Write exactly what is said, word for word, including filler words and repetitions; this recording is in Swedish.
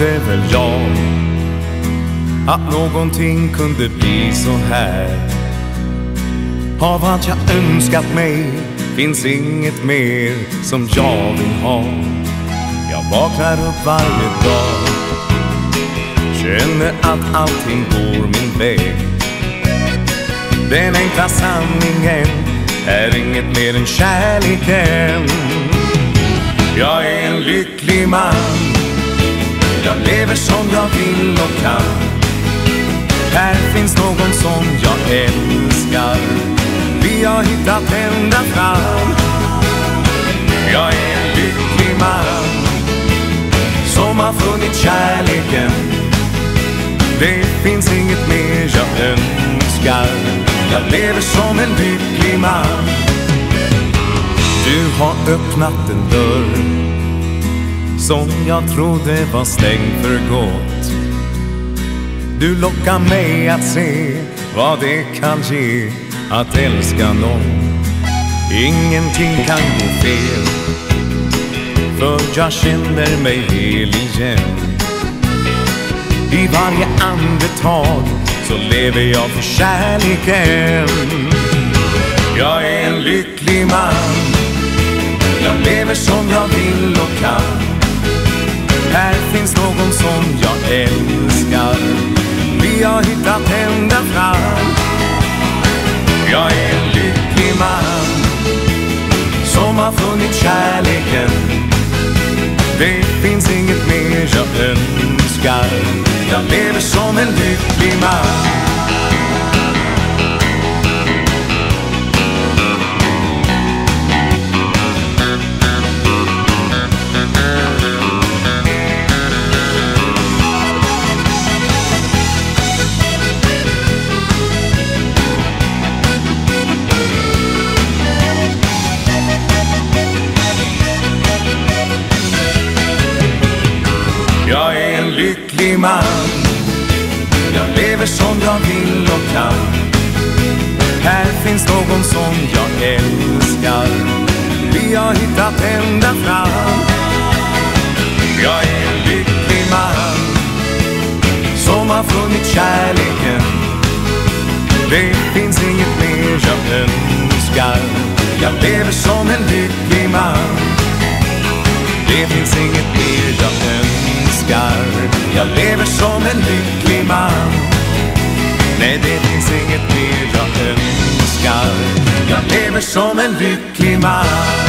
trodde väl jag att någonting kunde bli så här. Av allt jag önskat mig finns inget mer som jag vill ha. Jag vaknar upp varje dag, känner att allting går min väg. Den enkla sanningen är inget mer än kärleken. Jag är en lycklig man, jag lever som jag vill och kan. Här finns någon som jag älskar, vi har hittat ända fram. Jag är en lycklig man som har funnit kärleken. Det finns inget mer jag önskar, jag lever som en lycklig man. Du har öppnat en dörr som jag trodde var stängd för gott. Du lockar mig att se vad det kan ge att älska någon. Ingenting kan gå fel, för jag känner mig hel igen. I varje andetag så lever jag för kärleken. Jag är en lycklig man, jag lever som jag vill och kan. Här finns någon som jag älskar, vi har hittat ända fram. Jag är en lycklig man som har funnit kärleken. Det finns inget mer jag önskar, jag lever som en lycklig man. Jag är en lycklig man, jag lever som jag vill och kan. Här finns någon som jag älskar, vi har hittat ända fram. Jag är en lycklig man som har funnit kärleken. Det finns inget mer jag önskar, jag lever som en lycklig man. Det finns inget mer jag önskar, jag lever som en lycklig man. Nej, det finns inget mer jag önskar, jag lever som en lycklig man.